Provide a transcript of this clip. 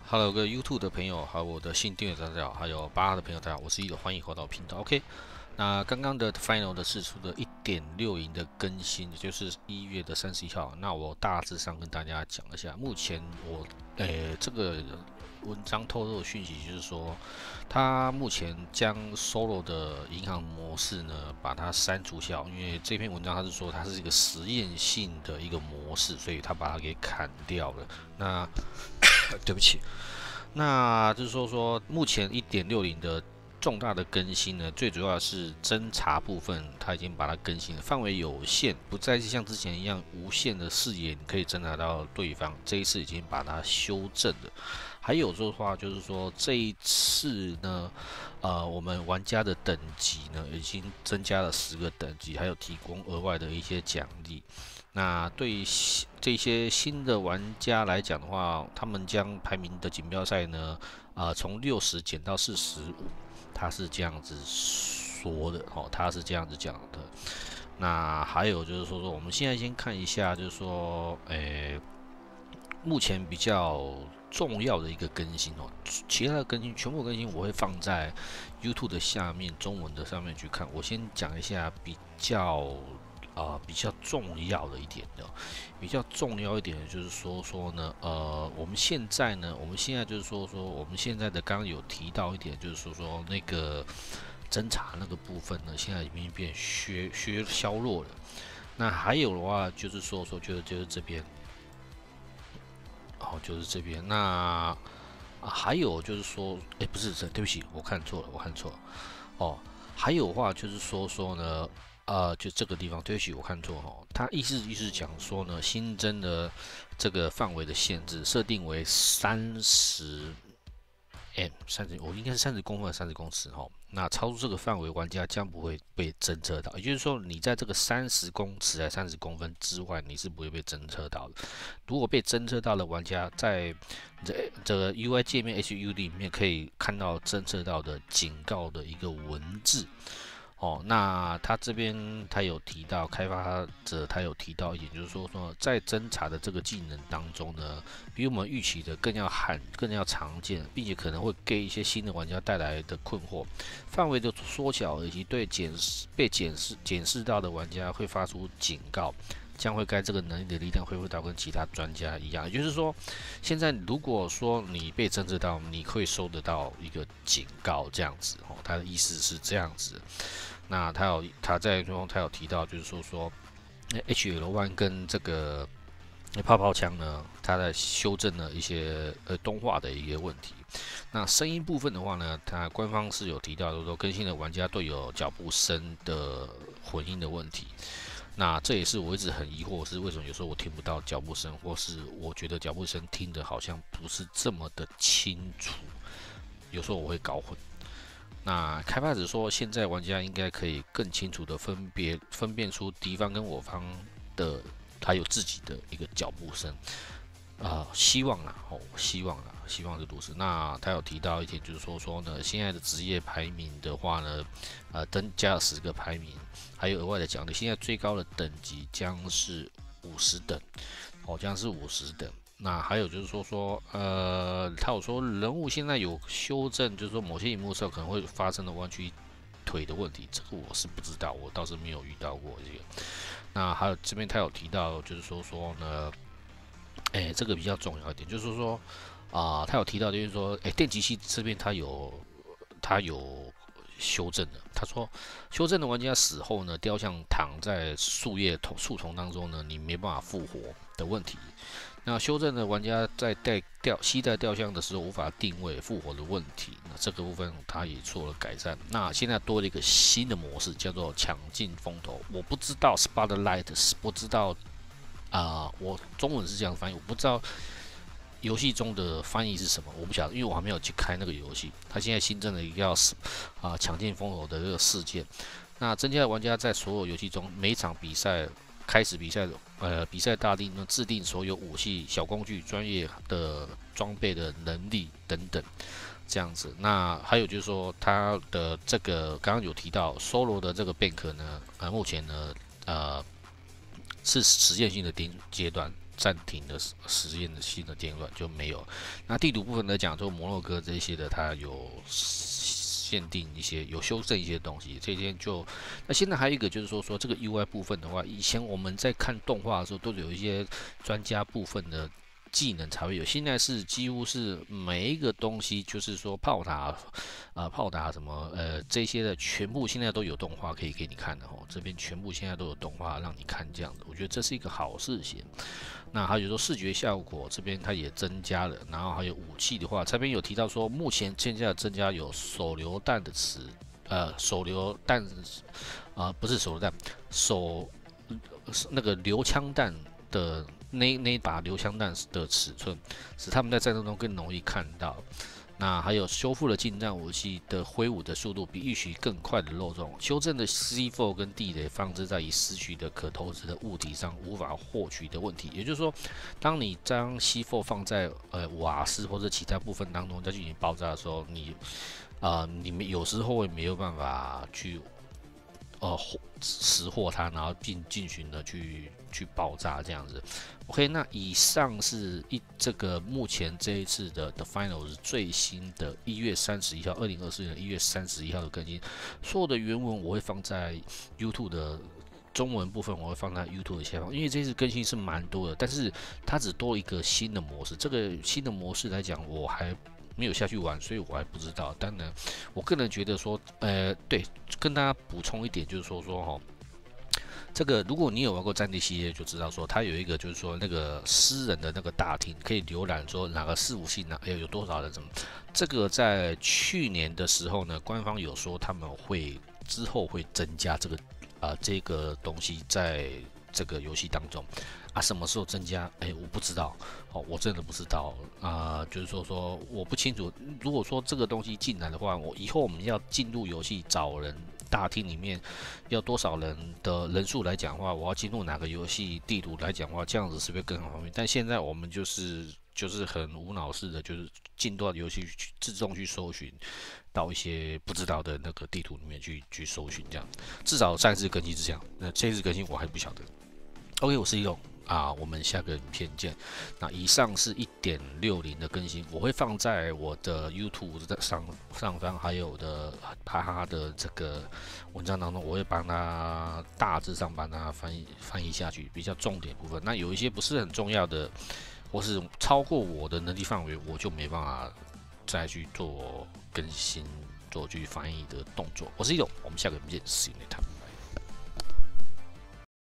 Hello，各位 YouTube 的朋友，还有我的新订阅者大家好，还有巴哈的朋友大家好，我是一的，欢迎回到频道。OK，那刚刚的 Final 的释出的1.6的更新，也就是1月的31号。那我大致上跟大家讲一下，目前我这个文章透露的讯息就是说，它目前将 Solo 的银行模式呢把它删除掉，因为这篇文章它是说它是一个实验性的一个模式，所以它把它给砍掉了。那对不起。那就是说，目前1.60的重大的更新呢，最主要是侦查部分，它已经把它更新了，范围有限，不再是像之前一样无限的视野，你可以侦查到对方。这一次已经把它修正了。还有的话，就是说这一次呢，我们玩家的等级呢，已经增加了10个等级，还有提供额外的一些奖励。那对于这些新的玩家来讲的话，他们将排名的锦标赛呢，从60减到45，他是这样子说的，他是这样子讲的。那还有就是说，我们现在先看一下，就是说，目前比较重要的一个更新其他的更新全部更新我会放在 YouTube 的下面中文的上面去看。我先讲一下比较重要的一点的，比较重要一点的就是说呢，我们现在就是说我们现在的刚刚有提到一点，就是说那个侦查那个部分呢，现在已经变削弱了。那还有的话就是就是这边。就是这边。那还有就是说，不是对不起，我看错了，还有话就是说呢，就这个地方，对不起，我看错它意思讲说呢，新增的这个范围的限制设定为30我应该是30公分、30公尺那超出这个范围，玩家将不会被侦测到。也就是说，你在这个30公尺还30公分之外，你是不会被侦测到的。如果被侦测到的玩家，在这个 UI 界面 HUD 里面可以看到侦测到的警告的一个文字。那他这边他有提到，开发者他有提到一点，就是说在侦查的这个技能当中呢，比我们预期的更要常见，并且可能会给一些新的玩家带来的困惑。范围的缩小以及对被检视到的玩家会发出警告，将会该这个能力的力量恢复到跟其他专家一样。也就是说，现在如果说你被侦测到，你会收得到一个警告，这样子他的意思是这样子。那他在中他有提到，就是说HL1 跟这个泡泡枪呢，它在修正了一些动画的一些问题。那声音部分的话呢，它官方是有提到，就是说更新了玩家队友脚步声的混音的问题。那这也是我一直很疑惑，是为什么有时候我听不到脚步声，或是我觉得脚步声听得好像不是这么的清楚，有时候我会搞混。那开发者说，现在玩家应该可以更清楚的分辨出敌方跟我方的，他有自己的一个脚步声希望希望是如此。那他有提到一点，就是说呢，现在的职业排名的话呢，增加了10个排名，还有额外的奖励。现在最高的等级将是50等，将是50等。那还有就是他有说人物现在有修正，就是说某些荧幕上可能会发生的弯曲腿的问题，这个我是不知道，我倒是没有遇到过这个。那还有这边他有提到，就是说呢，这个比较重要一点，就是说他有提到就是说，电击系这边他有修正的。他说，修正的玩家死后呢，雕像躺在树丛当中呢，你没办法复活的问题。那修正的玩家在携带雕像的时候无法定位复活的问题，那这个部分他也做了改善。那现在多了一个新的模式，叫做抢尽风头。我不知道 Spotlight， 不知道我中文是这样翻译，我不知道游戏中的翻译是什么，我不晓得，因为我还没有去开那个游戏。他现在新增了一个叫抢尽风头的这个事件，那增加了玩家在所有游戏中每场比赛开始比赛大厅呢，制定所有武器、小工具、专业的装备的能力等等，这样子。那还有就是说，它的这个刚刚有提到 Solo 的这个 Bank 呢，目前呢，是实验性的阶段， 暂停的实验的新的阶段就没有。那地图部分来讲，就摩洛哥这些的，它有限定一些，有修正一些东西。这边就那现在还有一个就是说这个 UI 部分的话，以前我们在看动画的时候，都有一些专家部分的技能才会有，现在是几乎是每一个东西，就是说炮塔什么这些的全部现在都有动画可以给你看的哦。这边全部现在都有动画让你看这样子，我觉得这是一个好事情。那还有说视觉效果这边它也增加了，然后还有武器的话，这边有提到说目前现在增加有手榴弹的手榴弹不是手榴弹，那个流枪弹的那把流枪弹的尺寸，使他们在战斗中更容易看到。那还有修复了近战武器的挥舞的速度比预期更快的肉重，修正的 C4 跟地雷放置在已失去的可投掷的物体上无法获取的问题。也就是说，当你将 C4 放在瓦斯或者其他部分当中再进行爆炸的时候，你们有时候会没有办法去识获它，然后进行的去爆炸这样子。OK， 那以上是这个目前这一次的 Finals 最新的1月31号，2024年1月31号的更新。所有的原文我会放在 YouTube 的中文部分，我会放在 YouTube 的下方，因为这次更新是蛮多的，但是它只多一个新的模式。这个新的模式来讲，我还没有下去玩，所以我还不知道。当然，我个人觉得说，对，跟大家补充一点，就是说哈。这个如果你有玩过战地系列，就知道说它有一个就是说那个私人的那个大厅，可以浏览说哪个伺服器有多少人什么。这个在去年的时候呢，官方有说他们之后会增加这个东西在这个游戏当中啊，什么时候增加？我不知道，我真的不知道就是说我不清楚。如果说这个东西进来的话，以后我们要进入游戏找人。大厅里面要多少人的人数来讲的话，我要进入哪个游戏地图来讲的话，这样子是不是更好方便？但现在我们就是很无脑式的，就是进到游戏去自动去搜寻到一些不知道的那个地图里面去搜寻，这样至少上一次更新是这样，那这次更新我还不晓得。OK， 我是一龙。我们下个影片见。那以上是1.60的更新，我会放在我的 YouTube 的上方，还有它的这个文章当中，我会帮它大致上帮它翻译下去，比较重点部分。那有一些不是很重要的，或是超过我的能力范围，我就没办法再去做更新、做去翻译的动作。我是一龙，我们下个影片见，See you later。